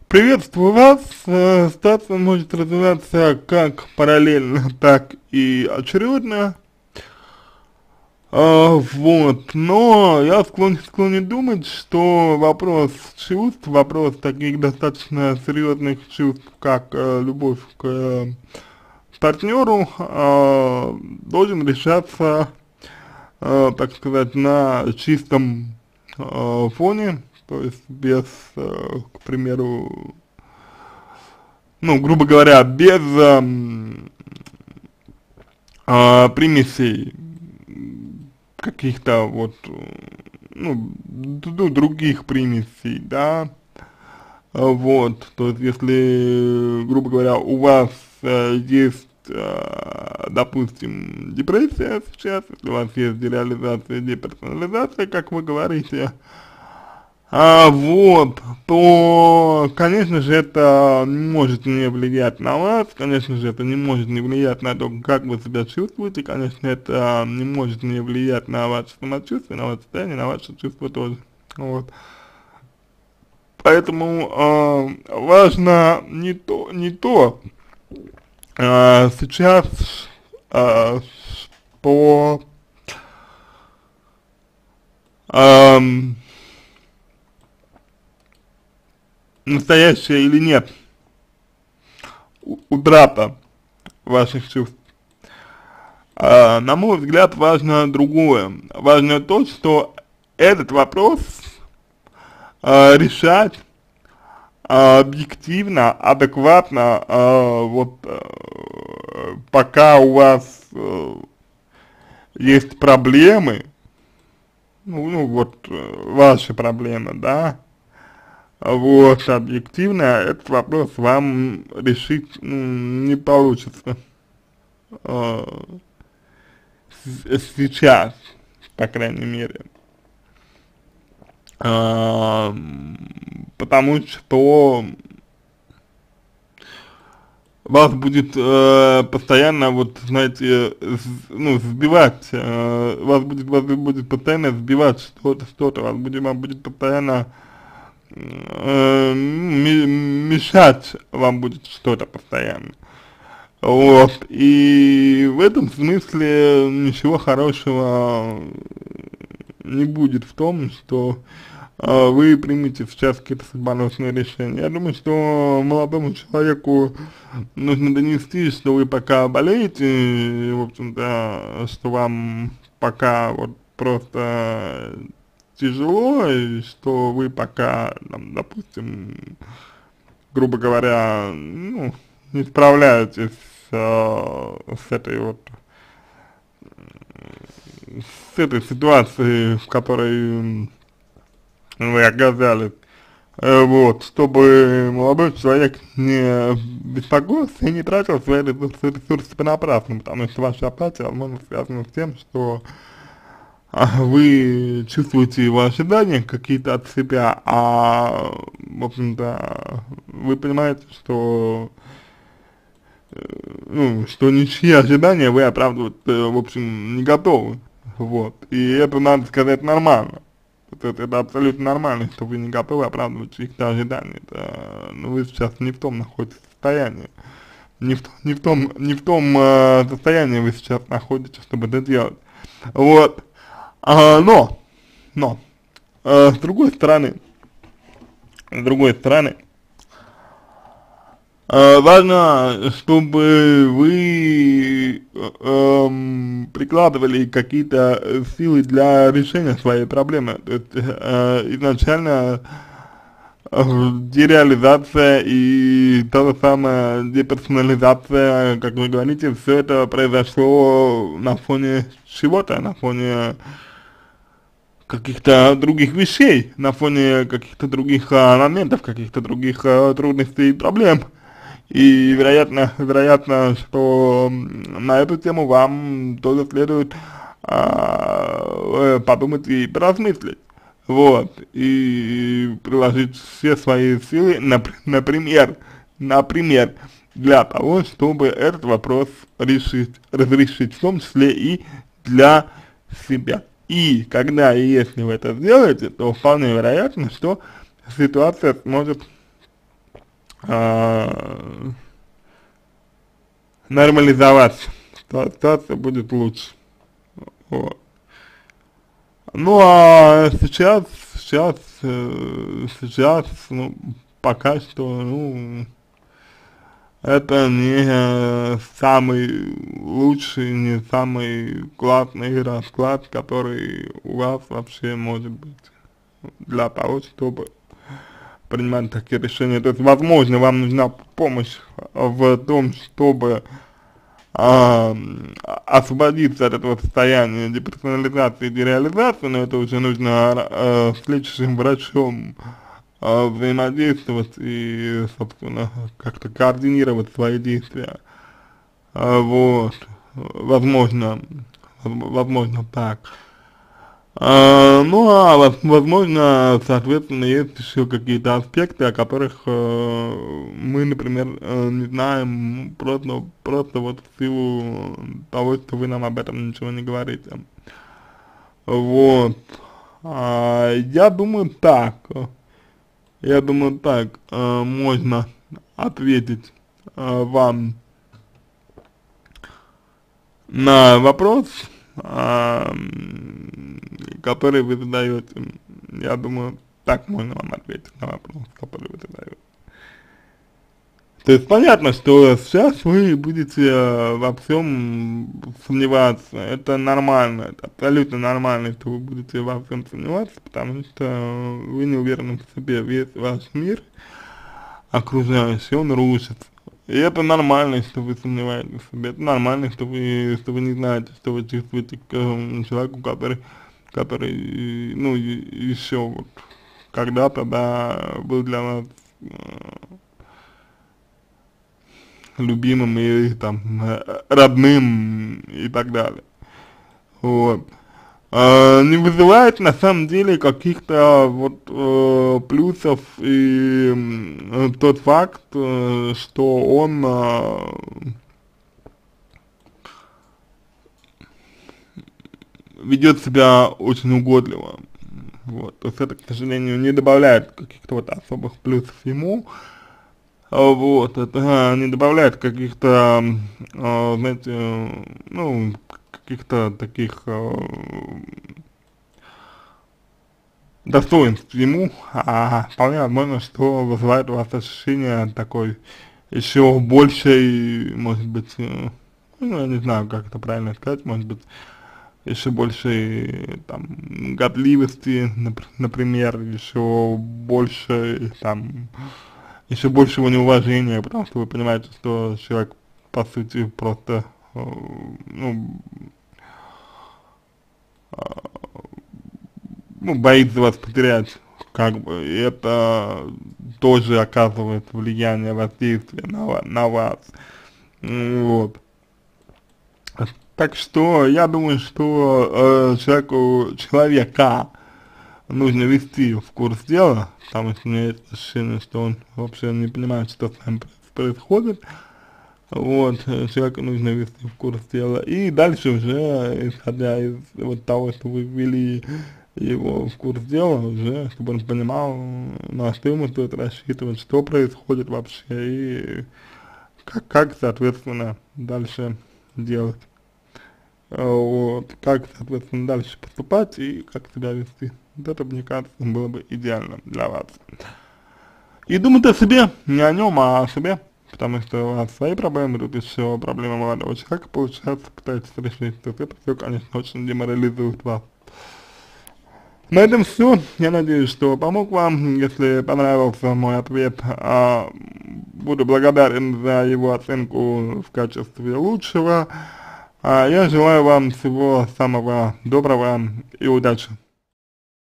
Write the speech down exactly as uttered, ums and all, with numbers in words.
Приветствую вас. Э, Ситуация может развиваться как параллельно, так и очередно. А, вот, но я склонен, склонен думать, что вопрос чувств, вопрос таких достаточно серьезных чувств, как э, любовь к э, партнеру, э, должен решаться, э, так сказать, на чистом э, фоне, то есть без, э, к примеру, ну, грубо говоря, без эм, а, примесей каких-то вот, э, ну, д- д- других примесей, да, А, вот, то есть если, грубо говоря, у вас э, есть, э, допустим, депрессия сейчас, если у вас есть дереализация, деперсонализация, как вы говорите, А, вот, то, конечно же, это не может не влиять на вас, конечно же, это не может не влиять на то, как вы себя чувствуете, конечно, это не может не влиять на ваше самочувствие, на ваше состояние, на ваше чувство тоже, вот. Поэтому э, важно не то, не то, э, сейчас, э, по, эм, настоящее или нет у- утрата ваших чувств. А, на мой взгляд, важно другое. Важно то, что этот вопрос а, решать а, объективно, адекватно, а, вот а, пока у вас а, есть проблемы, ну, ну вот э, ваши проблемы, да, вот объективно этот вопрос вам решить ну, не получится а, с- сейчас, по крайней мере. А, потому что вас будет э, постоянно, вот, знаете, с- ну, сбивать, э, вас будет, вас будет постоянно сбивать что-то, что-то, вас будет, вам будет постоянно э, ми- мешать вам будет что-то постоянно. Вот, и в этом смысле ничего хорошего не будет в том, что а, вы примете сейчас какие-то судьбоносные решения. Я думаю, что молодому человеку нужно донести, что вы пока болеете, и, в общем-то, что вам пока вот просто тяжело, и что вы пока, там, допустим, грубо говоря, ну, не справляетесь а, с этой вот, с этой ситуацией, в которой вы оказались. Э, вот, чтобы молодой человек не беспокоился и не тратил свои ресурсы, ресурсы понапрасну, потому что ваша апатия, возможно, связана с тем, что а, вы чувствуете его ожидания какие-то от себя, а, в общем-то, вы понимаете, что, э, ну, что ничьи ожидания вы оправдывать, э, в общем, не готовы, вот, и это, надо сказать, нормально. Вот это, это абсолютно нормально, что вы не готовы оправдывать чьих-то ожиданий. Это, ну, вы сейчас не в том находитесь состоянии. Не в, не в том, не в том э, состоянии вы сейчас находитесь, чтобы это делать. Вот. А, но, но, э, с другой стороны, с другой стороны, Э, важно, чтобы вы э, эм, прикладывали какие-то э, силы для решения своей проблемы. То есть э, изначально э, дереализация и та же самая деперсонализация, как вы говорите, все это произошло на фоне чего-то, на фоне каких-то других вещей, на фоне каких-то других а, моментов, каких-то других а, трудностей и проблем. И вероятно, вероятно, что м, на эту тему вам тоже следует а, э, подумать и поразмыслить. Вот, и приложить все свои силы, нап- например, например, для того, чтобы этот вопрос решить, разрешить, в том числе и для себя. И когда и если вы это сделаете, то вполне вероятно, что ситуация сможет а, нормализоваться, ситуация будет лучше. Вот. Ну а сейчас, сейчас, э, сейчас, ну, пока что, ну, это не э, самый лучший, не самый классный расклад, который у вас вообще может быть для того, чтобы принимать такие решения. То есть, возможно, вам нужна помощь в том, чтобы а, освободиться от этого состояния деперсонализации и дереализации, но это уже нужно а, с лечащим врачом а, взаимодействовать и, собственно, как-то координировать свои действия. А, вот, возможно, возможно так. А, ну, а воз- возможно, соответственно, есть еще какие-то аспекты, о которых э, мы, например, э, не знаем, просто, просто вот в силу того, что вы нам об этом ничего не говорите. Вот. А, я думаю так, я думаю так, э, можно ответить э, вам на вопрос, а, м, который вы задаете. Я думаю, так можно вам ответить на вопрос, который вы задаете. То есть понятно, что сейчас вы будете э, во всем сомневаться. Это нормально, это абсолютно нормально, что вы будете во всем сомневаться, потому что вы не уверены в себе. Весь ваш мир окружающий, он рушится. И это нормально, что вы сомневаетесь в себе. Это нормально, что вы, что вы не знаете, что вы чувствуете к э, человеку, который, который, ну, еще вот когда-то, да, был для вас э, любимым и там э, родным и так далее. Вот. А, не вызывает на самом деле каких-то вот э, плюсов и м, тот факт, э, что он э, ведет себя очень угодливо. Вот. То есть это, к сожалению, не добавляет каких-то вот особых плюсов ему. А, вот, это а, не добавляет каких-то, а, знаете, ну, каких-то таких а, достоинств ему, а вполне возможно, что вызывает у вас ощущение такой еще большей, может быть, э, ну, я не знаю, как это правильно сказать, может быть, еще большей, там, годливости, нап например, еще больше, там, еще большего неуважения, потому что вы понимаете, что человек, по сути, просто, э, ну, ну, боится вас потерять, как бы, и это тоже оказывает влияние, воздействие на, ва- на вас, М, вот. Так что, я думаю, что э, человеку, человека нужно ввести в курс дела, потому что у меня есть ощущение, что он вообще не понимает, что с ним происходит. Вот, э, человека нужно ввести в курс дела. И дальше уже, исходя из вот того, что вы ввели его в курс дела, уже, чтобы он понимал, на что ему стоит рассчитывать, что происходит вообще, и как, как соответственно, дальше делать. А, Вот, как, соответственно, дальше поступать и как себя вести. Вот это, мне кажется, было бы идеально для вас. И думать о себе, не о нем, а о себе, потому что у вас свои проблемы, тут еще проблема молодого человека, получается, пытаетесь решить, то это все, конечно, очень деморализует вас. На этом все. Я надеюсь, что помог вам. Если понравился мой ответ, а, буду благодарен за его оценку в качестве лучшего. А я желаю вам всего самого доброго и удачи.